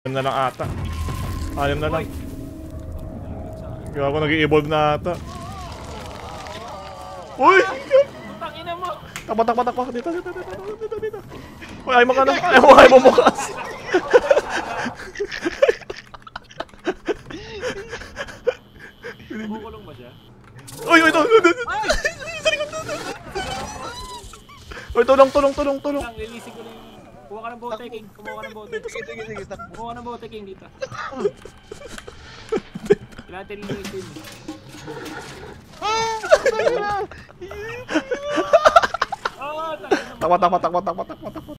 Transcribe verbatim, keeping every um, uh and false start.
Anim na lang ata. Anim na lang. Gawa ko nag-i-evolve na ata. Uy! Tangina mo! Takpa, takpa, takpa. Dito, dito, dito, dito, dito. Uy, ay mo ka na. Ay mo, ay mo mukas. Bumukulong ba siya? Uy, uy, ito. Uy, tulong, tulong, tulong, tulong. Lang, lilisin ko lang yung... Kuha ka ng bote, King. Kumuha ka ng bote. Sige, sige, sige. Takbo. Kumuha ka ng bote, King, dito. Kailangan natin lilisin. Ah! Ah, tangina mo. Takpa, takpa, takpa, takpa, takpa, takpa.